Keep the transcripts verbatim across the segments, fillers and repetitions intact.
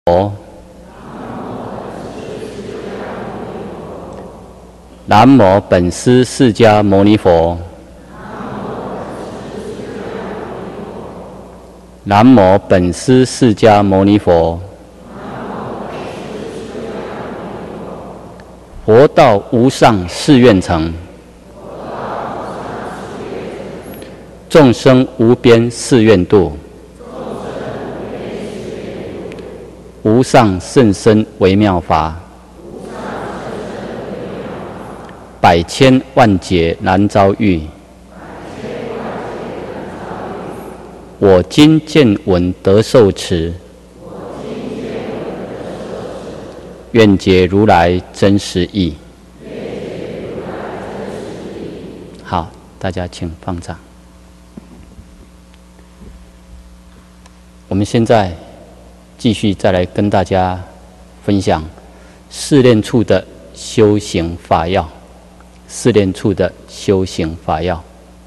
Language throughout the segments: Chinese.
佛，南无本师释迦牟尼佛，南无本师释迦牟尼佛，佛道无上誓愿成，众生无边誓愿度。无上甚深微妙法，百千万劫难遭遇。我今见闻得受持，愿解如来真实义。好，大家请放掌。我们现在继续再来跟大家分享试炼处的修行法要，试炼处的修行法要。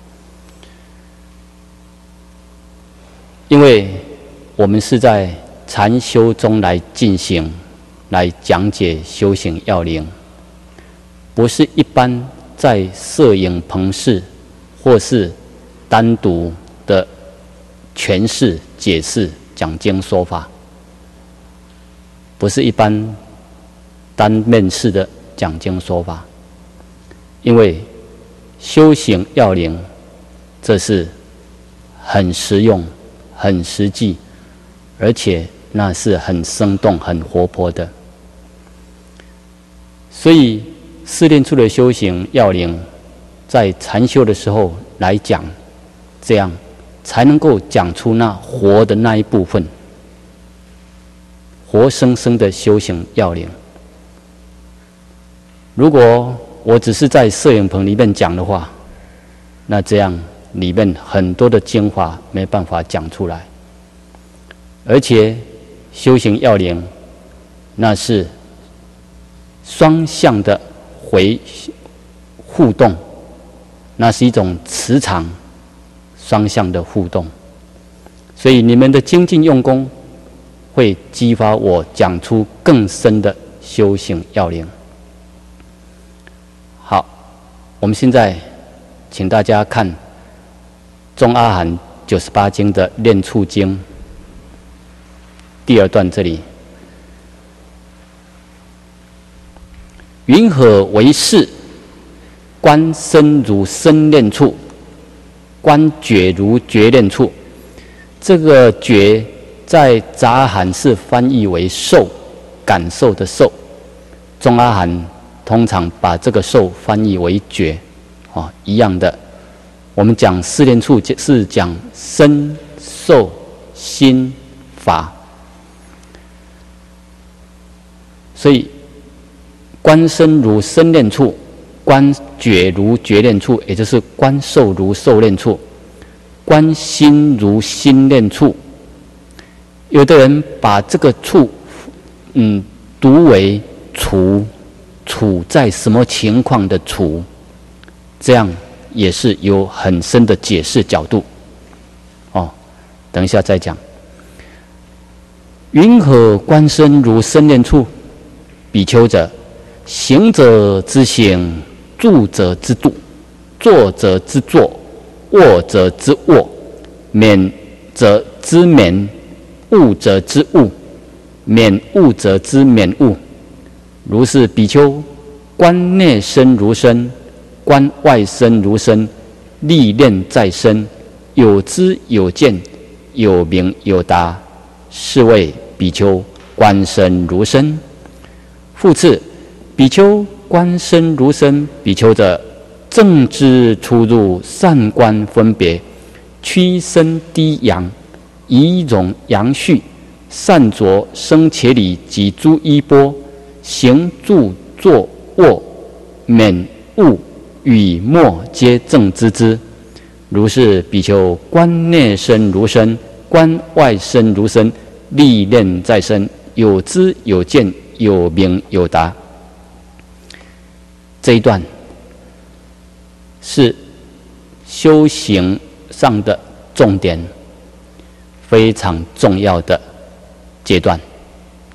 因为我们是在禅修中来进行，来讲解修行要领，不是一般在摄影棚式或是单独的诠释、解释、讲经说法。不是一般单面式的讲经说法，因为修行要领，这是很实用、很实际，而且那是很生动、很活泼的。所以试炼处的修行要领，在禅修的时候来讲，这样才能够讲出那活的那一部分。活生生的修行要领。如果我只是在摄影棚里面讲的话，那这样里面很多的精华没办法讲出来。而且修行要领，那是双向的回互动，那是一种磁场双向的互动。所以你们的精进用功，会激发我讲出更深的修行要领。好，我们现在请大家看《中阿含九十八经》的炼处经第二段这里。云何为是？观身如身炼处，观觉如觉炼处。这个觉在杂阿含是翻译为受，感受的受；中阿含通常把这个受翻译为觉，哦，一样的。我们讲试炼处是讲身、受、心、法，所以观身如身炼处，观觉如觉炼处，也就是观受如受炼处，观心如心炼处。有的人把这个处，嗯，读为处，处在什么情况的处，这样也是有很深的解释角度。哦，等一下再讲。云何观身如身炼处？比丘者，行者之行，住者之住，坐者之坐，卧者之卧，眠者之眠，悟者之悟，免悟者之免悟。如是比丘，观内身如身，观外身如身，历练在身，有知有见，有明有达，是谓比丘观身如身。复次，比丘观身如身，比丘者，正知出入，善观分别，屈身低扬，仪容扬序，善着生伽理及诸衣钵，行住坐卧，免悟语默皆正知之。如是比丘观内身如身，观外身如身，历练在身，有知有见，有明有达。这一段是修行上的重点，非常重要的阶段。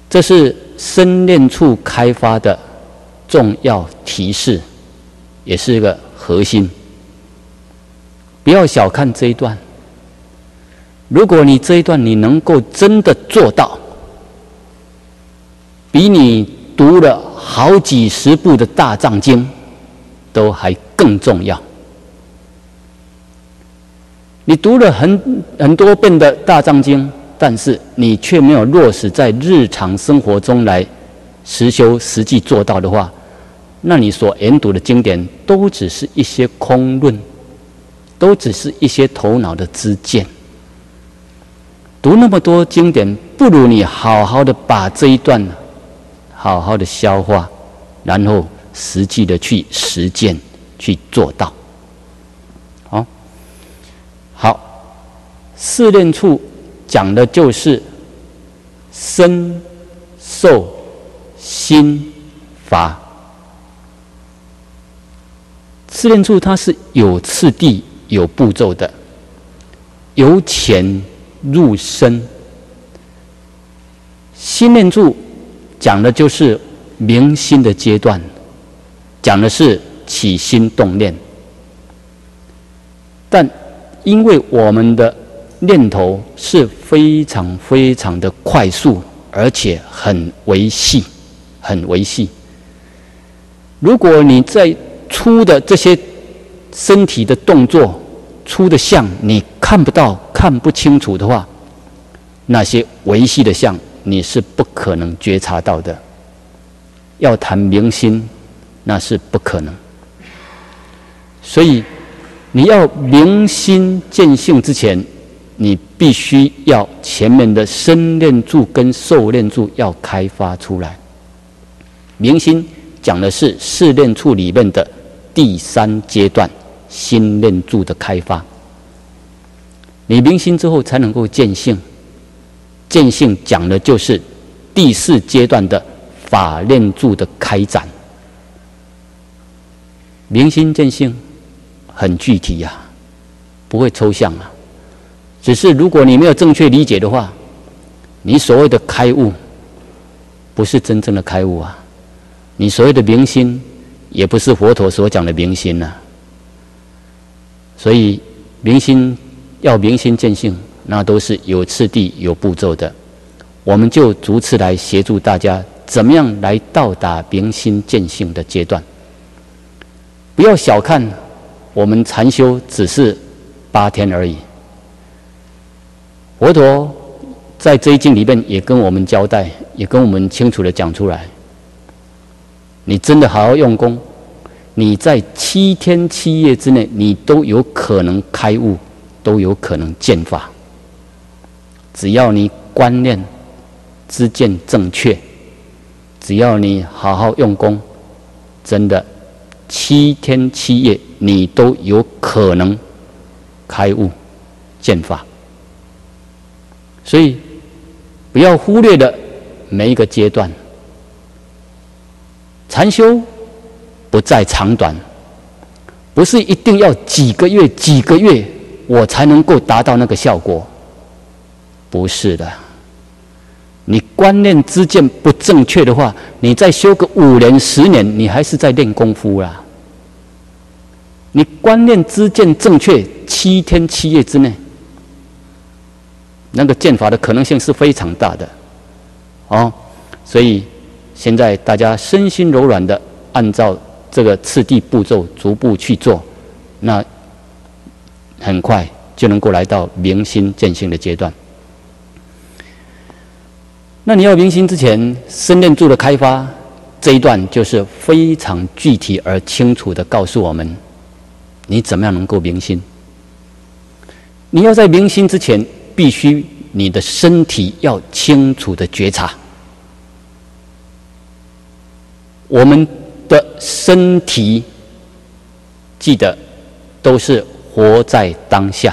这是身练处开发的重要提示，也是一个核心。不要小看这一段。如果你这一段你能够真的做到，比你读了好几十部的大藏经都还更重要。你读了很很多遍的大藏经，但是你却没有落实在日常生活中来实修实际做到的话，那你所研读的经典都只是一些空论，都只是一些头脑的知见。读那么多经典，不如你好好的把这一段好好的消化，然后实际的去实践，去做到。好，好，四念处讲的就是身、受、心、法。四念处它是有次第、有步骤的，由浅入深。心念处讲的就是明心的阶段，讲的是起心动念。但因为我们的念头是非常非常的快速，而且很微细，很微细。如果你在粗的这些身体的动作、粗的相你看不到、看不清楚的话，那些微细的相你是不可能觉察到的。要谈明心，那是不可能。所以你要明心见性之前，你必须要前面的身念处跟受念处要开发出来。明心讲的是四念处里面的第三阶段，心念处的开发。你明心之后才能够见性，见性讲的就是第四阶段的法念处的开展。明心见性很具体呀、啊，不会抽象啊。只是如果你没有正确理解的话，你所谓的开悟不是真正的开悟啊，你所谓的明心也不是佛陀所讲的明心啊。所以明心要明心见性，那都是有次第、有步骤的。我们就逐次来协助大家，怎么样来到达明心见性的阶段。不要小看我们禅修只是八天而已。佛陀在这一经里面也跟我们交代，也跟我们清楚的讲出来。你真的好好用功，你在七天七夜之内，你都有可能开悟，都有可能见法。只要你观念知见正确，只要你好好用功，真的七天七夜你都有可能开悟见法。所以不要忽略了每一个阶段。禅修不在长短，不是一定要几个月几个月我才能够达到那个效果，不是的。你观念知见不正确的话，你再修个五年十年，你还是在练功夫啦。你观念知见正确，七天七夜之内，那个见法的可能性是非常大的，哦。所以现在大家身心柔软的，按照这个次第步骤逐步去做，那很快就能够来到明心见性的阶段。那你要明心之前，身念处的开发这一段就是非常具体而清楚的告诉我们，你怎么样能够明心。你要在明心之前，必须你的身体要清楚的觉察。我们的身体，记得都是活在当下。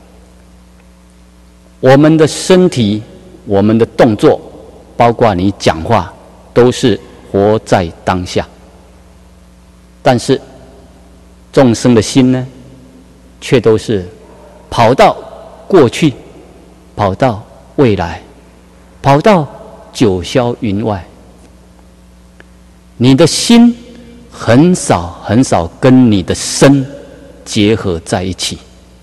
我们的身体，我们的动作，包括你讲话，都是活在当下。但是众生的心呢，却都是跑到过去，跑到未来，跑到九霄云外。你的心很少很少跟你的身结合在一起，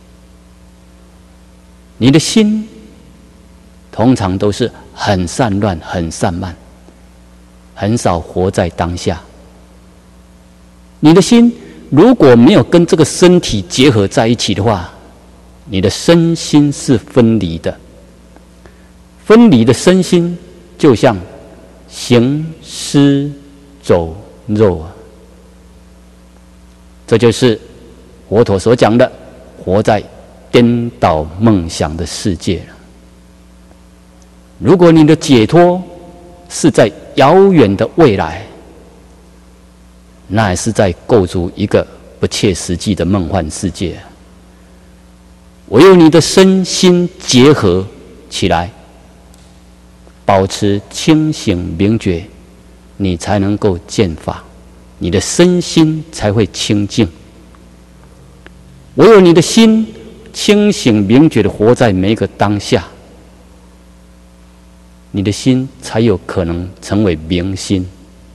你的心通常都是很散乱、很散漫，很少活在当下。你的心如果没有跟这个身体结合在一起的话，你的身心是分离的。分离的身心就像行尸走肉啊，这就是佛陀所讲的活在颠倒梦想的世界了。如果你的解脱是在遥远的未来，那也是在构筑一个不切实际的梦幻世界。唯有你的身心结合起来，保持清醒明觉，你才能够见法，你的身心才会清净。唯有你的心清醒明觉的活在每一个当下，你的心才有可能成为明心。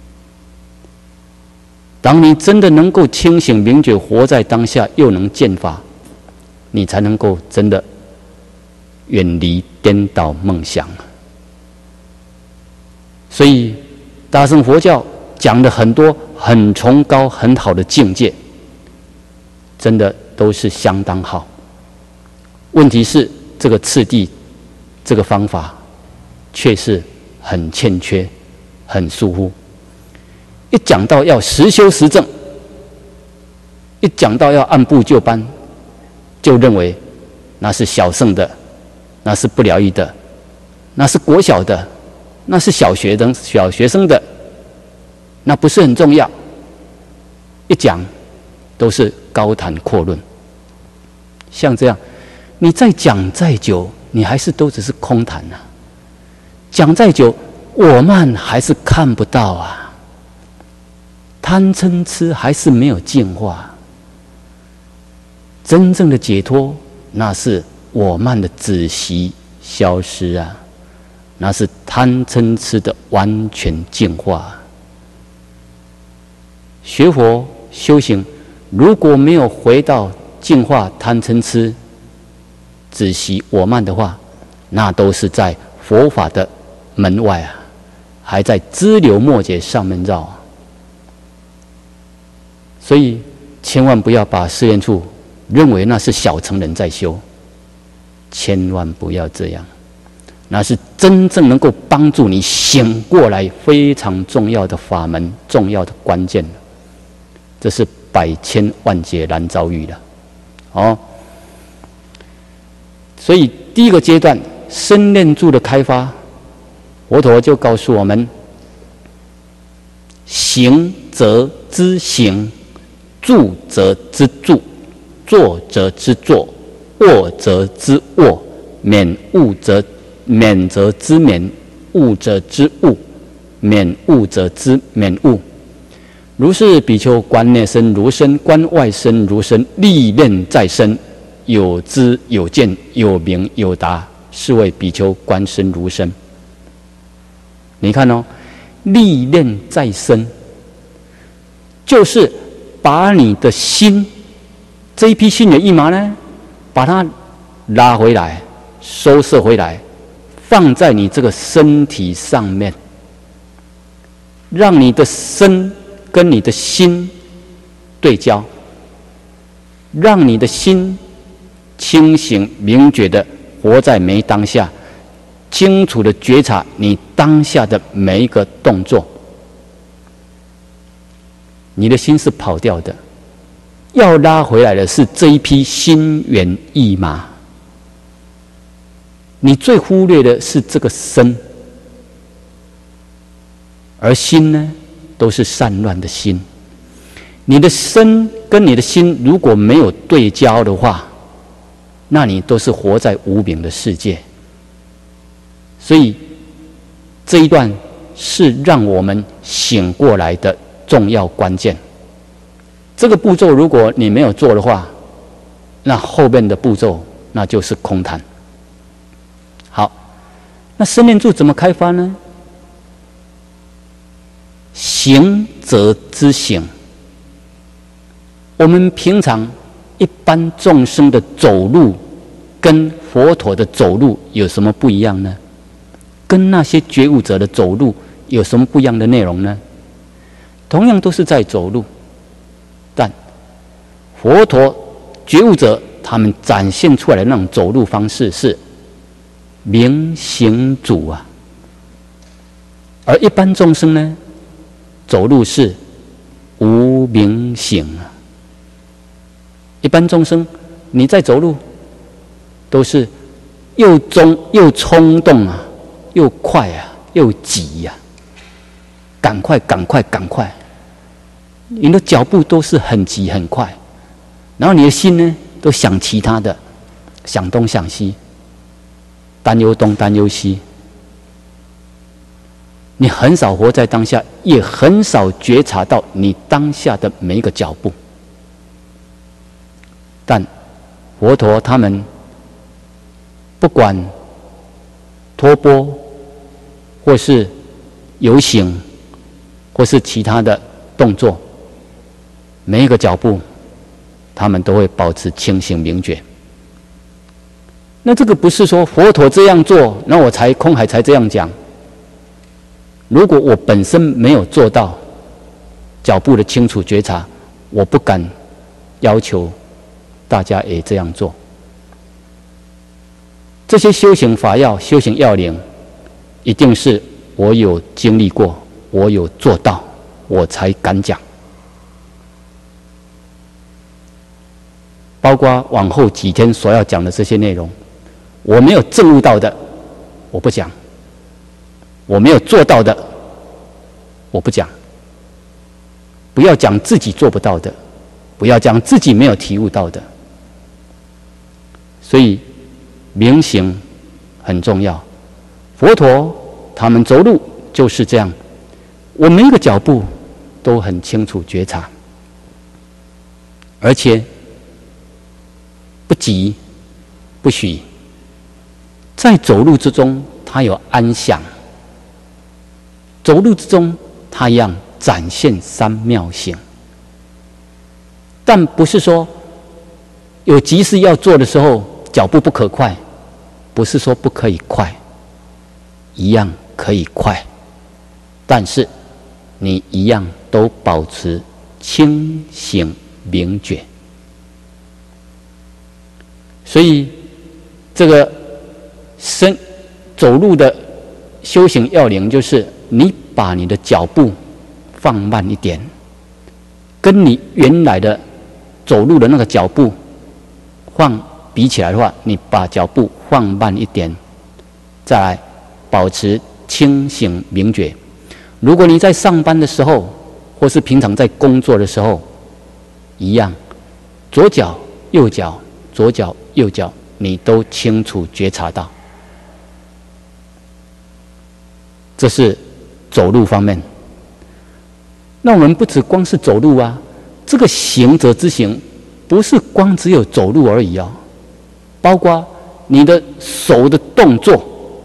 当你真的能够清醒明觉活在当下，又能见法，你才能够真的远离颠倒梦想。所以大乘佛教讲的很多很崇高很好的境界，真的都是相当好。问题是这个次第这个方法却是很欠缺很疏忽。一讲到要实修实证，一讲到要按部就班，就认为那是小乘的，那是不疗愈的，那是国小的，那是小学生小学生的，那不是很重要。一讲都是高谈阔论，像这样，你再讲再久，你还是都只是空谈啊。讲再久，我慢还是看不到啊。贪嗔痴还是没有净化。真正的解脱，那是我慢的止息消失啊，那是贪嗔痴的完全净化。学佛修行，如果没有回到净化贪嗔痴、止息我慢的话，那都是在佛法的门外啊，还在支流末节上面绕。所以千万不要把试验处认为那是小乘人在修，千万不要这样，那是真正能够帮助你醒过来非常重要的法门，重要的关键，这是百千万劫难遭遇的哦。所以第一个阶段身念住的开发，佛陀就告诉我们：行则知行，住则知住，坐则知坐，卧则知卧，免悟则免则知免，悟则知悟，免悟则知免悟。如是比丘观内身如身，观外身如身，历练在身，有知有见有明有达，是谓比丘观身如身。你看哦，历练在身，就是把你的心这一批心猿意马呢，把它拉回来，收摄回来，放在你这个身体上面，让你的身跟你的心对焦，让你的心清醒明觉的活在每当下，清楚的觉察你当下的每一个动作。你的心是跑掉的，要拉回来的是这一批心猿意马。你最忽略的是这个身，而心呢，都是散乱的心。你的身跟你的心如果没有对焦的话，那你都是活在无明的世界。所以这一段是让我们醒过来的重要关键。这个步骤如果你没有做的话，那后面的步骤那就是空谈。好，那身念住怎么开发呢？ 行者之行。我们平常一般众生的走路，跟佛陀的走路有什么不一样呢？跟那些觉悟者的走路有什么不一样的内容呢？同样都是在走路，但佛陀觉悟者他们展现出来的那种走路方式是明行足啊，而一般众生呢，走路是无明行啊。一般众生你在走路都是又中又冲动啊，又快啊，又急呀、啊，赶快赶快赶快，你的脚步都是很急很快，然后你的心呢都想其他的，想东想西，担忧东担忧西，你很少活在当下，也很少觉察到你当下的每一个脚步。但佛陀他们不管托钵，或是游行，或是其他的动作，每一个脚步他们都会保持清醒明觉。那这个不是说佛陀这样做，那我才空海才这样讲。如果我本身没有做到脚步的清楚觉察，我不敢要求大家也这样做。这些修行法要、修行要领，一定是我有经历过，我有做到，我才敢讲。包括往后几天所要讲的这些内容，我没有证悟到的，我不讲；我没有做到的，我不讲。不要讲自己做不到的，不要讲自己没有体悟到的。所以明行很重要。佛陀他们走路就是这样，我每一个脚步都很清楚觉察，而且不急不许，在走路之中他有安详，走路之中他一样展现三妙行。但不是说有急事要做的时候脚步不可快，不是说不可以快，一样可以快，但是你一样都保持清醒明觉。所以这个身走路的修行要领，就是你把你的脚步放慢一点，跟你原来的走路的那个脚步放比起来的话，你把脚步放慢一点，再来保持清醒明觉。如果你在上班的时候，或是平常在工作的时候，一样，左脚右脚左脚右脚你都清楚觉察到。这是走路方面。那我们不只光是走路啊，这个行者之行不是光只有走路而已哦，包括你的手的动作，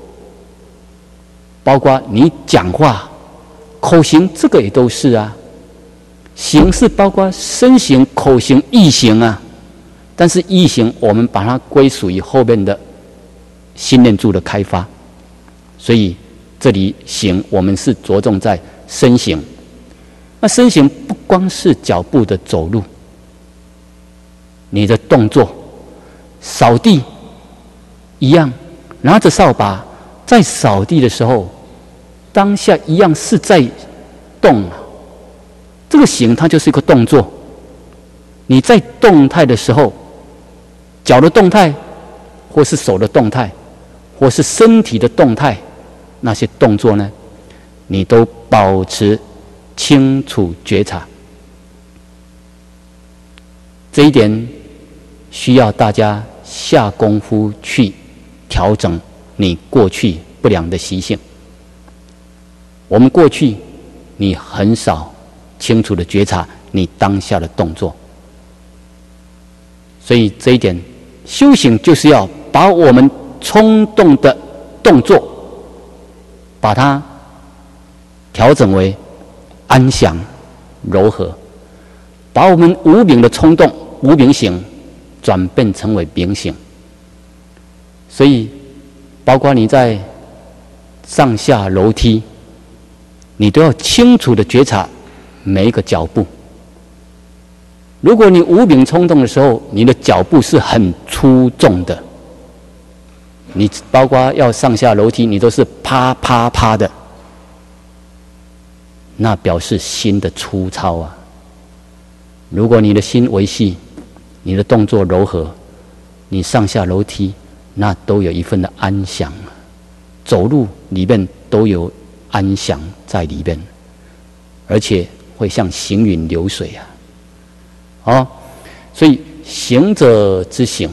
包括你讲话、口型，这个也都是啊。行是包括身形、口型、意行啊，但是意行我们把它归属于后面的心念住的开发，所以这里行我们是着重在身形。那身形不光是脚步的走路，你的动作，扫地一样，拿着扫把在扫地的时候，当下一样是在动。这个行它就是一个动作，你在动态的时候，脚的动态，或是手的动态，或是身体的动态，那些动作呢，你都保持清楚觉察。这一点需要大家下功夫去调整你过去不良的习性。我们过去你很少清楚的觉察你当下的动作，所以这一点修行就是要把我们冲动的动作把它调整为安详、柔和，把我们无明的冲动、无明行转变成为明行。所以，包括你在上下楼梯，你都要清楚的觉察每一个脚步。如果你无明冲动的时候，你的脚步是很粗重的，你包括要上下楼梯，你都是啪啪啪的，那表示心的粗糙啊。如果你的心维系，你的动作柔和，你上下楼梯那都有一份的安详，走路里面都有安详在里面，而且会像行云流水啊。哦，所以行者之行，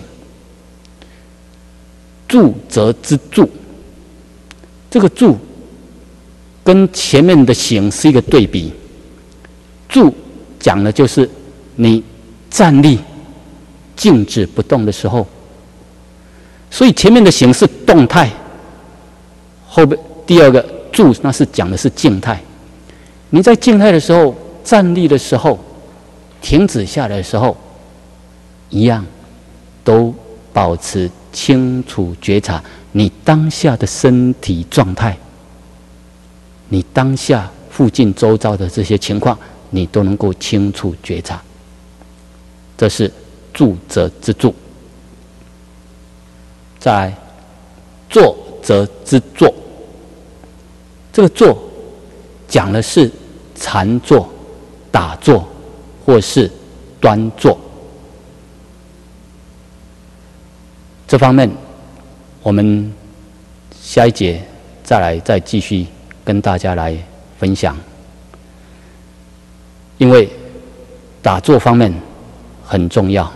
住者之住，这个住跟前面的行是一个对比。住讲的就是你站立静止不动的时候，所以前面的行是动态，后边第二个住那是讲的是静态。你在静态的时候，站立的时候，停止下来的时候，一样都保持清楚觉察你当下的身体状态，你当下附近周遭的这些情况，你都能够清楚觉察。这是住者之住。再来，坐者之坐。这个坐讲的是禅坐、打坐或是端坐。这方面我们下一节再来再继续跟大家来分享。因为打坐方面很重要，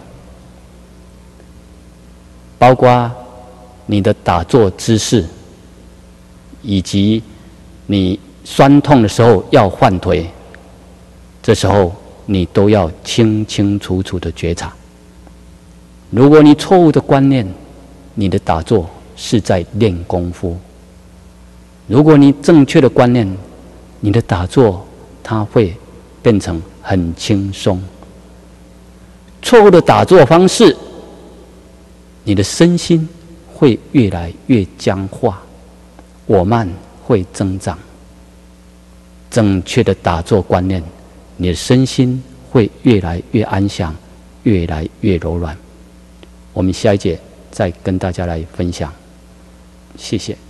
包括你的打坐姿势，以及你酸痛的时候要换腿，这时候你都要清清楚楚的觉察。如果你错误的观念，你的打坐是在练功夫；如果你正确的观念，你的打坐它会变成很轻松。错误的打坐方式，你的身心会越来越僵化，我慢会增长。正确的打坐观念，你的身心会越来越安详，越来越柔软。我们下一节再跟大家来分享，谢谢。